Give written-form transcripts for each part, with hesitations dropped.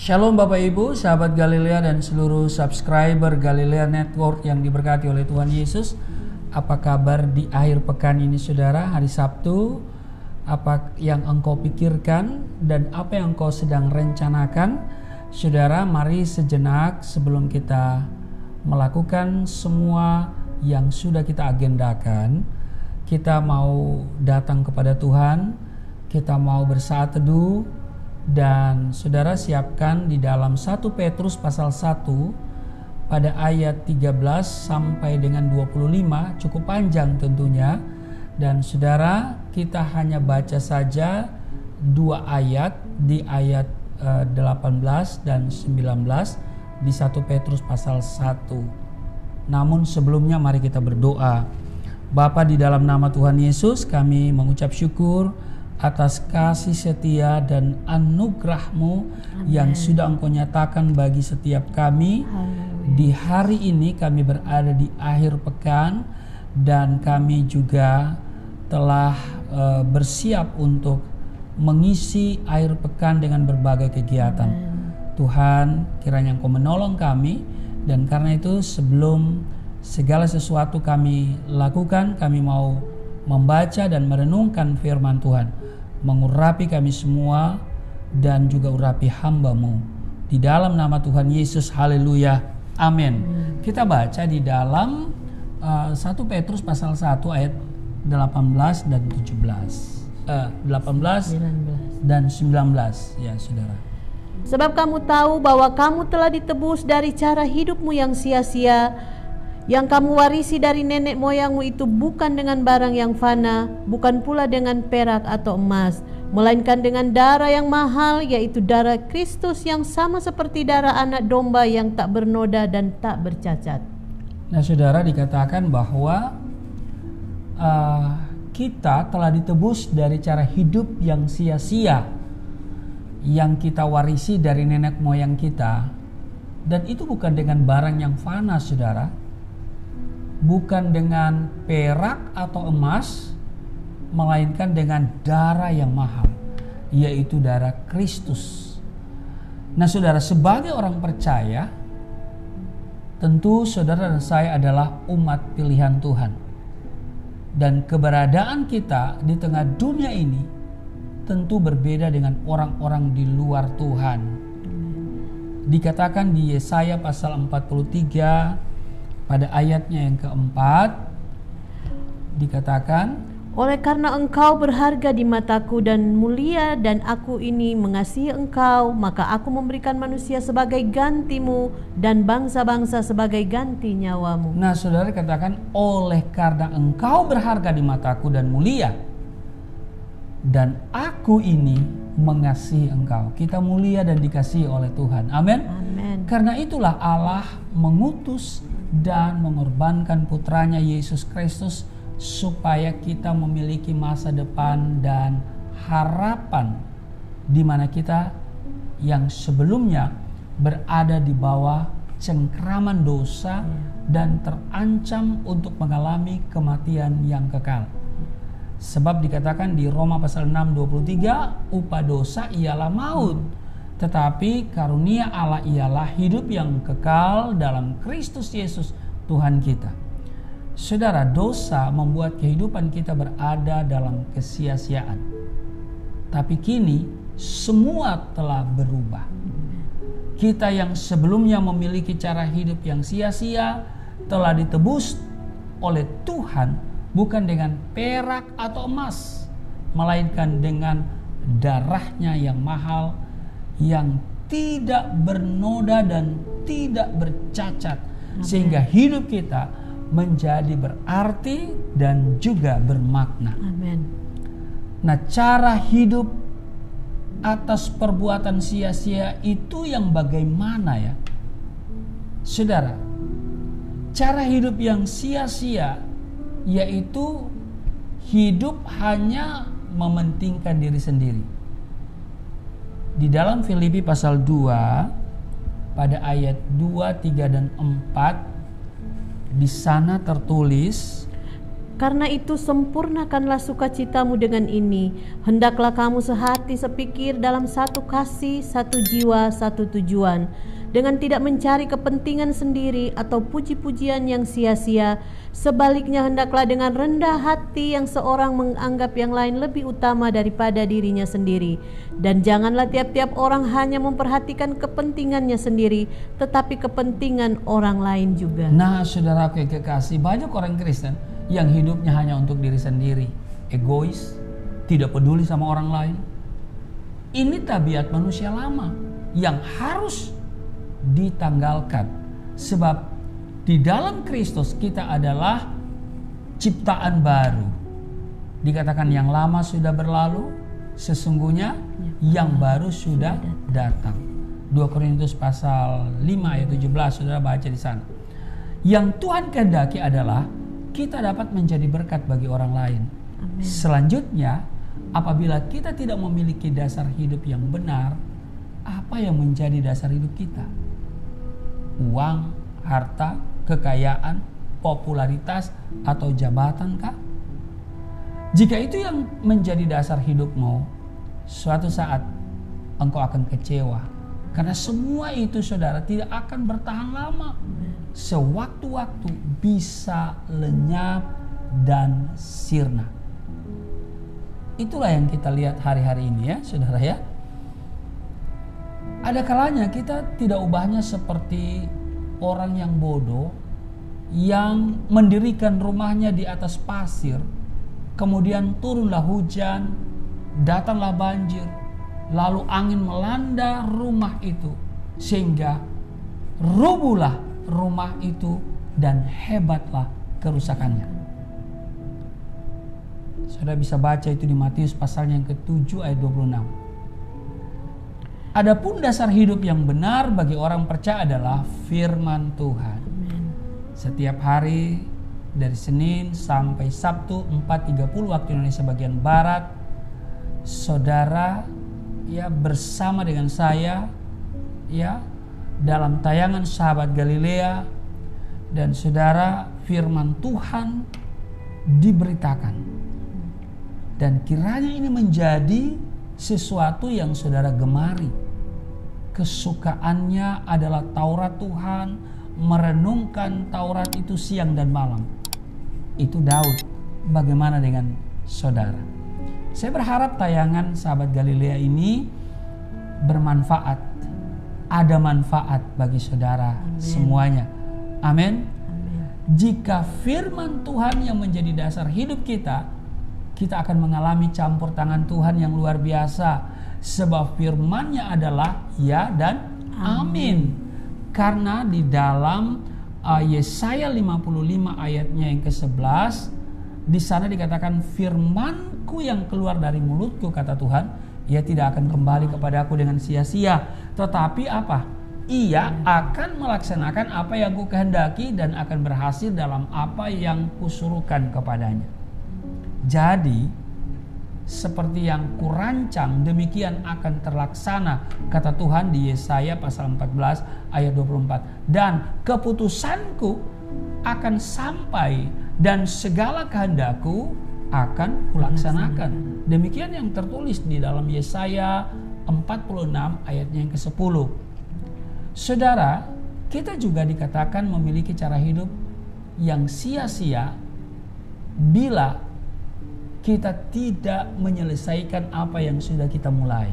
Shalom Bapak Ibu, sahabat Galilea dan seluruh subscriber Galilea Network yang diberkati oleh Tuhan Yesus. Apa kabar di akhir pekan ini saudara, hari Sabtu? Apa yang engkau pikirkan dan apa yang engkau sedang rencanakan? Saudara, mari sejenak sebelum kita melakukan semua yang sudah kita agendakan, kita mau datang kepada Tuhan, kita mau bersaat teduh. Dan saudara siapkan di dalam 1 Petrus pasal 1 pada ayat 13 sampai dengan 25, cukup panjang tentunya. Dan saudara, kita hanya baca saja 2 ayat di ayat 18 dan 19 di 1 Petrus pasal 1. Namun sebelumnya mari kita berdoa. Bapa, di dalam nama Tuhan Yesus kami mengucap syukur atas kasih setia dan anugerah-Mu yang sudah Engkau nyatakan bagi setiap kami. Di hari ini kami berada di akhir pekan dan kami juga telah bersiap untuk mengisi akhir pekan dengan berbagai kegiatan. Tuhan, kiranya Engkau menolong kami, dan karena itu sebelum segala sesuatu kami lakukan, kami mau membaca dan merenungkan firman Tuhan. Mengurapi kami semua dan juga urapi hamba-Mu. Di dalam nama Tuhan Yesus, haleluya, amin. Kita baca di dalam 1 Petrus pasal 1 ayat 18 dan 18 dan 19 ya saudara. Sebab kamu tahu bahwa kamu telah ditebus dari cara hidupmu yang sia-sia, yang kamu warisi dari nenek moyangmu itu bukan dengan barang yang fana, bukan pula dengan perak atau emas, melainkan dengan darah yang mahal, yaitu darah Kristus yang sama seperti darah anak domba yang tak bernoda dan tak bercacat. Nah saudara, dikatakan bahwa kita telah ditebus dari cara hidup yang sia-sia yang kita warisi dari nenek moyang kita. Dan itu bukan dengan barang yang fana saudara, bukan dengan perak atau emas, melainkan dengan darah yang mahal, yaitu darah Kristus. Nah saudara, sebagai orang percaya, tentu saudara dan saya adalah umat pilihan Tuhan. Dan keberadaan kita di tengah dunia ini tentu berbeda dengan orang-orang di luar Tuhan. Dikatakan di Yesaya pasal 43 pada ayatnya yang keempat, dikatakan, oleh karena engkau berharga di mataku dan mulia, dan aku ini mengasihi engkau, maka aku memberikan manusia sebagai gantimu dan bangsa-bangsa sebagai ganti nyawamu. Nah saudara, katakan, oleh karena engkau berharga di mataku dan mulia, dan aku ini mengasihi engkau. Kita mulia dan dikasihi oleh Tuhan. Amin. Amin. Karena itulah Allah mengutus dan mengorbankan putranya Yesus Kristus supaya kita memiliki masa depan dan harapan, di mana kita yang sebelumnya berada di bawah cengkraman dosa dan terancam untuk mengalami kematian yang kekal. Sebab dikatakan di Roma pasal 6:23, upah dosa ialah maut, tetapi karunia Allah ialah hidup yang kekal dalam Kristus Yesus Tuhan kita. Saudara, dosa membuat kehidupan kita berada dalam kesia-siaan. Tapi kini semua telah berubah. Kita yang sebelumnya memiliki cara hidup yang sia-sia telah ditebus oleh Tuhan, bukan dengan perak atau emas, melainkan dengan darahnya yang mahal, yang tidak bernoda dan tidak bercacat. Sehingga hidup kita menjadi berarti dan juga bermakna. Amin. Nah, cara hidup atas perbuatan sia-sia itu yang bagaimana ya? Saudara, cara hidup yang sia-sia yaitu hidup hanya mementingkan diri sendiri. Di dalam Filipi pasal 2 pada ayat 2, 3 dan 4, di sana tertulis, Karena itu sempurnakanlah sukacitamu dengan ini. Hendaklah kamu sehati sepikir dalam satu kasih, satu jiwa, satu tujuan, dengan tidak mencari kepentingan sendiri atau puji-pujian yang sia-sia. Sebaliknya hendaklah dengan rendah hati yang seorang menganggap yang lain lebih utama daripada dirinya sendiri. Dan janganlah tiap-tiap orang hanya memperhatikan kepentingannya sendiri, tetapi kepentingan orang lain juga. Nah, saudaraku yang kekasih, banyak orang Kristen yang hidupnya hanya untuk diri sendiri, egois, tidak peduli sama orang lain. Ini tabiat manusia lama yang harus ditanggalkan, sebab di dalam Kristus kita adalah ciptaan baru. Dikatakan yang lama sudah berlalu, sesungguhnya yang baru sudah datang. 2 Korintus pasal 5 ayat 17, saudara baca di sana. Yang Tuhan kehendaki adalah kita dapat menjadi berkat bagi orang lain. Amen. Selanjutnya, apabila kita tidak memiliki dasar hidup yang benar, apa yang menjadi dasar hidup kita? Uang, harta, kekayaan, popularitas, atau jabatan kah? Jika itu yang menjadi dasar hidupmu, suatu saat engkau akan kecewa. Karena semua itu, saudara, tidak akan bertahan lama. Sewaktu-waktu bisa lenyap dan sirna. Itulah yang kita lihat hari-hari ini ya, saudara ya. Ada kalanya kita tidak ubahnya seperti orang yang bodoh yang mendirikan rumahnya di atas pasir, kemudian turunlah hujan, datanglah banjir, lalu angin melanda rumah itu sehingga rubuhlah rumah itu dan hebatlah kerusakannya. Saudara bisa baca itu di Matius pasalnya yang ke-7 ayat 26. Adapun dasar hidup yang benar bagi orang percaya adalah firman Tuhan. Setiap hari dari Senin sampai Sabtu 4.30 waktu Indonesia bagian Barat, saudara ya bersama dengan saya ya dalam tayangan Sahabat Galilea, dan saudara firman Tuhan diberitakan. Dan kiranya ini menjadi sesuatu yang saudara gemari. Kesukaannya adalah Taurat Tuhan, merenungkan Taurat itu siang dan malam. Itu Daud. Bagaimana dengan saudara? Saya berharap tayangan Sahabat Galilea ini bermanfaat. Ada manfaat bagi saudara. Amen. Semuanya. Amin. Jika firman Tuhan yang menjadi dasar hidup kita, kita akan mengalami campur tangan Tuhan yang luar biasa. Sebab firman-Nya adalah ya dan amin. Karena di dalam Yesaya 55 ayatnya yang ke-11, di sana dikatakan, firman-Ku yang keluar dari mulutku, kata Tuhan, ia tidak akan kembali kepadaku dengan sia-sia, tetapi apa? Ia akan melaksanakan apa yang Ku kehendaki dan akan berhasil dalam apa yang Kusuruhkan kepadanya. Jadi, seperti yang Kurancang, demikian akan terlaksana, kata Tuhan di Yesaya pasal 14 ayat 24. Dan keputusanku akan sampai dan segala kehendakku akan kulaksanakan. Demikian yang tertulis di dalam Yesaya 46 ayatnya yang ke-10. Saudara, kita juga dikatakan memiliki cara hidup yang sia-sia bila kita tidak menyelesaikan apa yang sudah kita mulai.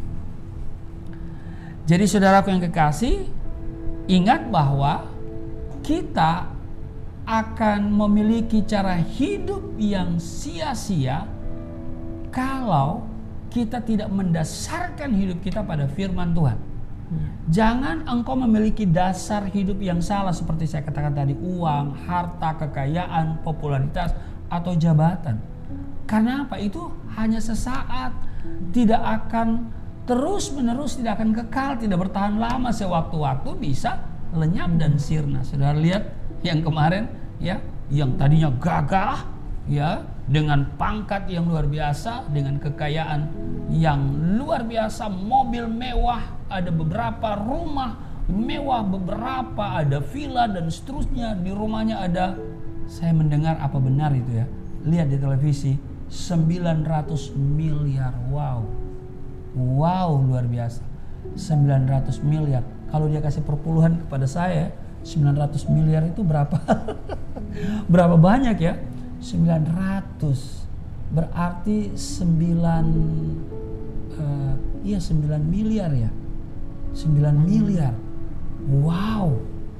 Jadi saudaraku yang kekasih, ingat bahwa kita akan memiliki cara hidup yang sia-sia kalau kita tidak mendasarkan hidup kita pada firman Tuhan. Jangan engkau memiliki dasar hidup yang salah seperti saya katakan tadi, uang, harta, kekayaan, popularitas, atau jabatan. Karena apa? Itu hanya sesaat, tidak akan terus-menerus, tidak akan kekal, tidak bertahan lama. Sewaktu-waktu bisa lenyap dan sirna. Saudara lihat yang kemarin ya, yang tadinya gagah ya, dengan pangkat yang luar biasa, dengan kekayaan yang luar biasa, mobil mewah, ada beberapa rumah mewah, beberapa ada villa dan seterusnya, di rumahnya ada Saya mendengar apa benar itu ya. Lihat di televisi 900 miliar. Wow, luar biasa. 900 miliar. Kalau dia kasih perpuluhan kepada saya, 900 miliar itu berapa? Berapa banyak ya? 900 berarti 9 miliar ya. 9 miliar. Wow.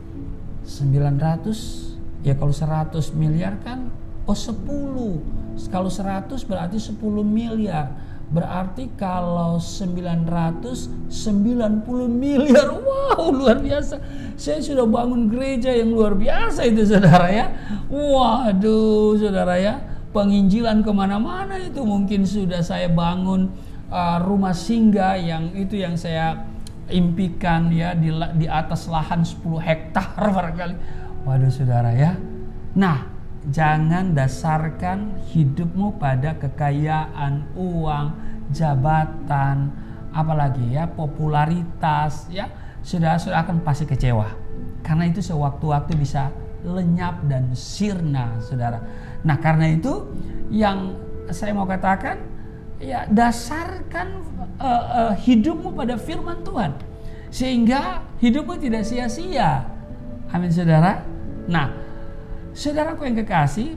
900 ya, kalau 100 miliar kan 10. Kalau 100 berarti 10 miliar. Berarti kalau 990 miliar. Wow, luar biasa. Saya sudah bangun gereja yang luar biasa itu, saudara ya. Waduh, saudara ya. Penginjilan kemana-mana itu. Mungkin sudah saya bangun rumah singgah yang itu yang saya impikan ya, di atas lahan 10 hektar barangkali. Waduh, saudara ya. Nah, jangan dasarkan hidupmu pada kekayaan, uang, jabatan, apalagi ya popularitas ya. Sudah akan pasti kecewa. Karena itu sewaktu-waktu bisa lenyap dan sirna, saudara. Nah, karena itu yang saya mau katakan ya, dasarkan hidupmu pada firman Tuhan sehingga hidupmu tidak sia-sia. Amin, saudara. Nah, saudaraku yang kekasih,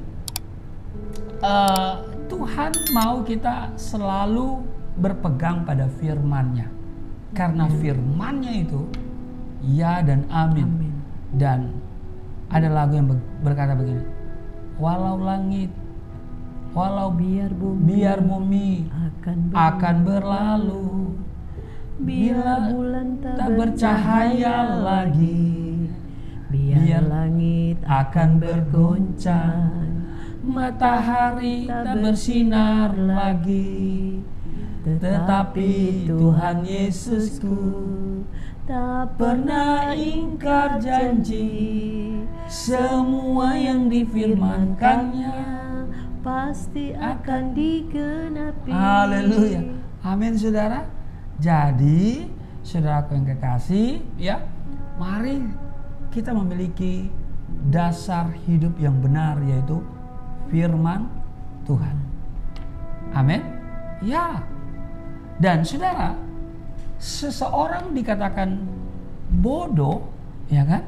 Tuhan mau kita selalu berpegang pada firman-Nya. Karena firman-Nya itu ya dan amin. Dan ada lagu yang berkata begini, walau langit, walau biar bumi akan berlalu, bila bulan tak bercahaya lagi, biar langit akan bergoncang, matahari tak bersinar lagi, tetapi Tuhan Yesusku tak pernah ingkar janji. Semua yang difirmankannya pasti akan digenapi. Haleluya. Amin, saudara. Jadi, saudaraku yang kekasih, ya, mari kita memiliki dasar hidup yang benar, yaitu firman Tuhan. Amin. Ya. Dan saudara, seseorang dikatakan bodoh, ya kan?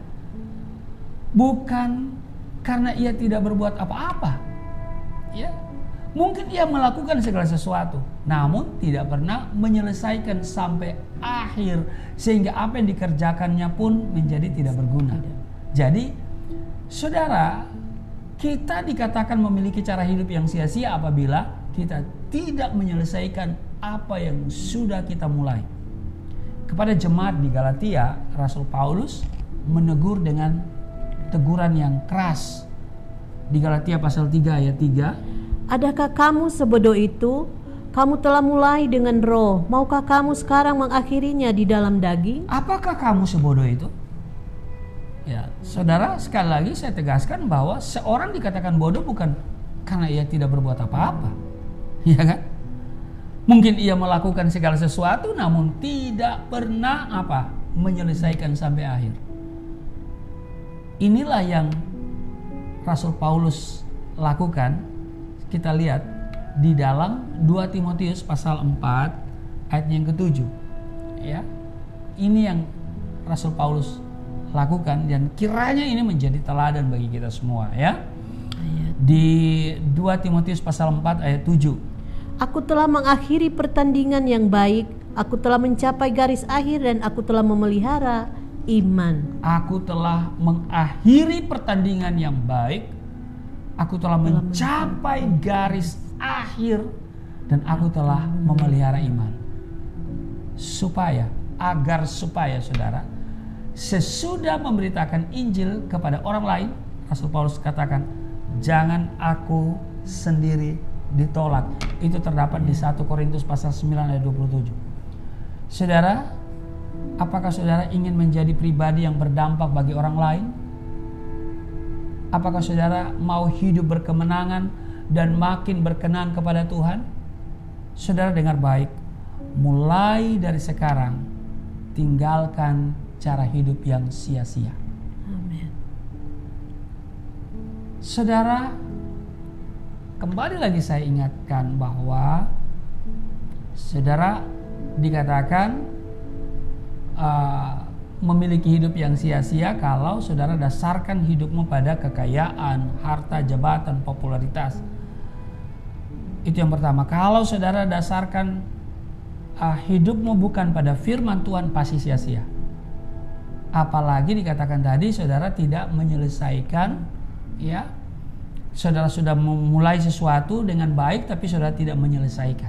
Bukan karena ia tidak berbuat apa-apa. Ya. Mungkin ia melakukan segala sesuatu, namun tidak pernah menyelesaikan sampai akhir, sehingga apa yang dikerjakannya pun menjadi tidak berguna. Jadi, saudara, kita dikatakan memiliki cara hidup yang sia-sia apabila kita tidak menyelesaikan apa yang sudah kita mulai. Kepada jemaat di Galatia, Rasul Paulus menegur dengan teguran yang keras. Di Galatia pasal 3 ayat 3. Adakah kamu sebodoh itu? Kamu telah mulai dengan roh, maukah kamu sekarang mengakhirinya di dalam daging? Apakah kamu sebodoh itu? Ya, saudara, sekali lagi saya tegaskan bahwa seorang dikatakan bodoh bukan karena ia tidak berbuat apa-apa. Ya kan? Mungkin ia melakukan segala sesuatu namun tidak pernah menyelesaikan sampai akhir. Inilah yang Rasul Paulus lakukan. Kita lihat di dalam 2 Timotius pasal 4 ayat yang ke-7. Ya. Ini yang Rasul Paulus lakukan dan kiranya ini menjadi teladan bagi kita semua, ya. Di 2 Timotius pasal 4 ayat 7. Aku telah mengakhiri pertandingan yang baik, aku telah mencapai garis akhir dan aku telah memelihara iman. Aku telah mengakhiri pertandingan yang baik, aku telah mencapai garis akhir dan aku telah memelihara iman. Agar supaya saudara, sesudah memberitakan Injil kepada orang lain, Rasul Paulus katakan, jangan aku sendiri ditolak. Itu terdapat di 1 Korintus pasal 9 ayat 27. Saudara, apakah saudara ingin menjadi pribadi yang berdampak bagi orang lain? Apakah saudara mau hidup berkemenangan dan makin berkenan kepada Tuhan? Saudara dengar baik, mulai dari sekarang tinggalkan cara hidup yang sia-sia. Amin. Saudara, kembali lagi saya ingatkan bahwa saudara dikatakan memiliki hidup yang sia-sia kalau saudara dasarkan hidupmu pada kekayaan, harta, jabatan, popularitas. Itu yang pertama. Kalau saudara dasarkan hidupmu bukan pada firman Tuhan, pasti sia-sia. Apalagi dikatakan tadi saudara tidak menyelesaikan, ya, saudara sudah memulai sesuatu dengan baik tapi saudara tidak menyelesaikan.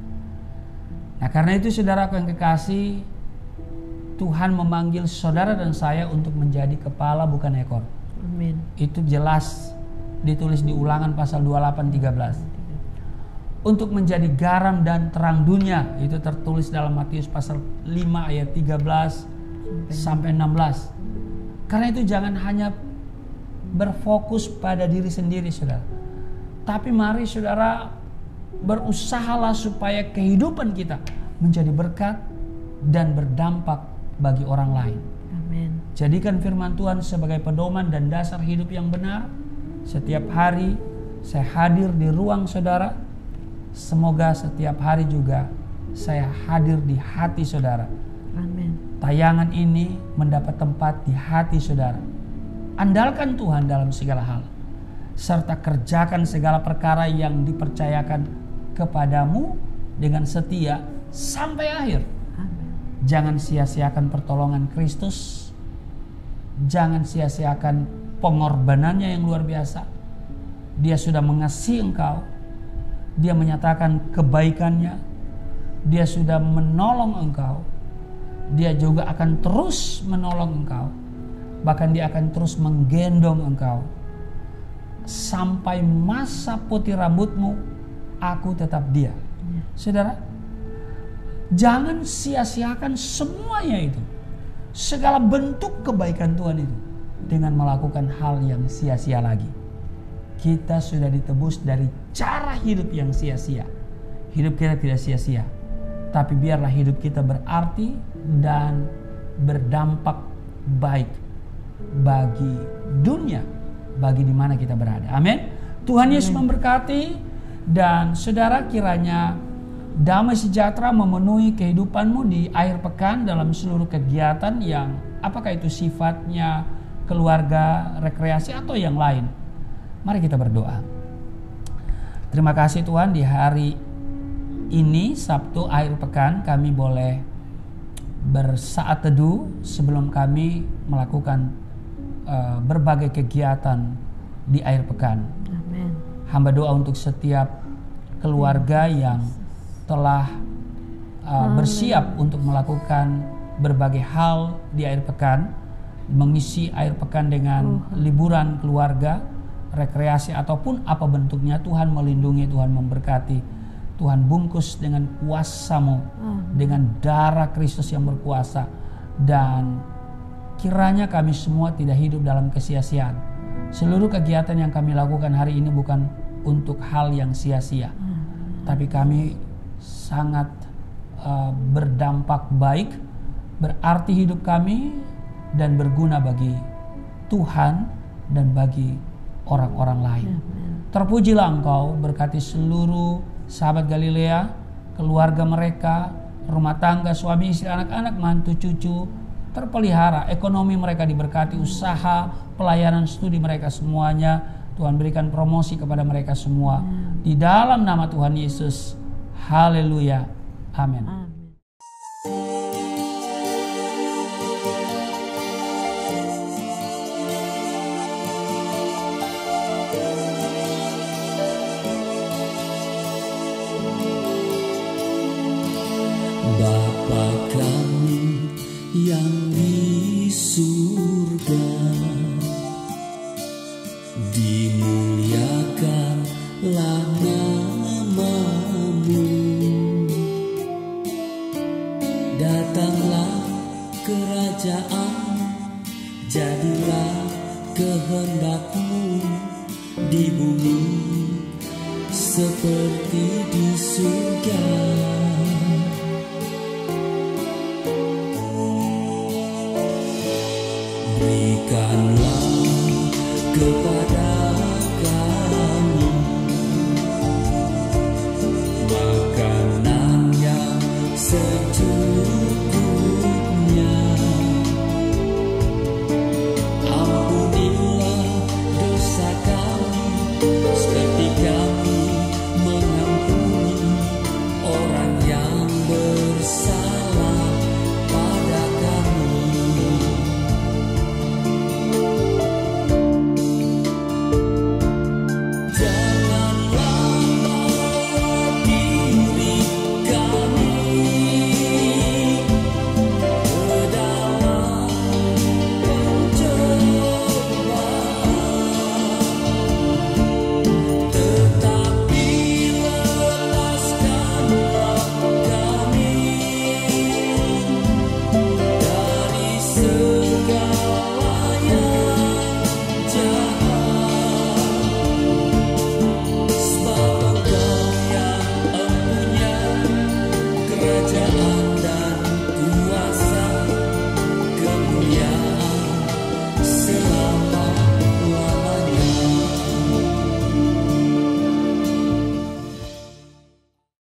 Nah, karena itu saudara yang kekasih, Tuhan memanggil saudara dan saya untuk menjadi kepala bukan ekor. Amin. Itu jelas ditulis di Ulangan pasal 28:13. Untuk menjadi garam dan terang dunia, itu tertulis dalam Matius pasal 5 ayat 13 sampai 16. Karena itu jangan hanya berfokus pada diri sendiri, saudara. Tapi mari saudara berusahalah supaya kehidupan kita menjadi berkat dan berdampak bagi orang lain. Amin. Jadikan firman Tuhan sebagai pedoman dan dasar hidup yang benar. Setiap hari saya hadir di ruang saudara. Semoga setiap hari juga saya hadir di hati saudara. Amin. Tayangan ini mendapat tempat di hati saudara. Andalkan Tuhan dalam segala hal, serta kerjakan segala perkara yang dipercayakan kepadamu dengan setia sampai akhir. Jangan sia-siakan pertolongan Kristus. Jangan sia-siakan pengorbanannya yang luar biasa. Dia sudah mengasihi engkau. Dia menyatakan kebaikannya. Dia sudah menolong engkau. Dia juga akan terus menolong engkau. Bahkan dia akan terus menggendong engkau. Sampai masa putih rambutmu, aku tetap dia. Saudara, jangan sia-siakan semuanya itu. Segala bentuk kebaikan Tuhan itu dengan melakukan hal yang sia-sia lagi. Kita sudah ditebus dari cara hidup yang sia-sia. Hidup kita tidak sia-sia. Tapi biarlah hidup kita berarti dan berdampak baik bagi dunia, bagi di mana kita berada. Amin. Tuhan Yesus memberkati. Dan saudara, kiranya damai sejahtera memenuhi kehidupanmu di akhir pekan dalam seluruh kegiatan yang apakah itu sifatnya keluarga, rekreasi atau yang lain. Mari kita berdoa. Terima kasih Tuhan, di hari ini Sabtu akhir pekan kami boleh bersaat teduh sebelum kami melakukan berbagai kegiatan di akhir pekan. Amin. Hamba doa untuk setiap keluarga yang telah bersiap untuk melakukan berbagai hal di akhir pekan, mengisi akhir pekan dengan liburan keluarga, rekreasi ataupun apa bentuknya. Tuhan melindungi, Tuhan memberkati, Tuhan bungkus dengan kuasa-Mu, dengan darah Kristus yang berkuasa. Dan kiranya kami semua tidak hidup dalam kesia-siaan. Seluruh kegiatan yang kami lakukan hari ini bukan untuk hal yang sia-sia, tapi kami sangat berdampak baik, berarti hidup kami dan berguna bagi Tuhan dan bagi orang-orang lain. Terpujilah Engkau, berkati seluruh sahabat Galilea, keluarga mereka, rumah tangga, suami, istri, anak-anak, mantu, cucu, terpelihara, ekonomi mereka diberkati, usaha, pelayanan, studi mereka semuanya. Tuhan berikan promosi kepada mereka semua. Di dalam nama Tuhan Yesus. Haleluya. Amin. Bapa kami yang di surga, dimuliakanlah nama-Mu. Datanglah kerajaan, jadilah kehendak-Mu di bumi seperti di surga. Berikanlah kepada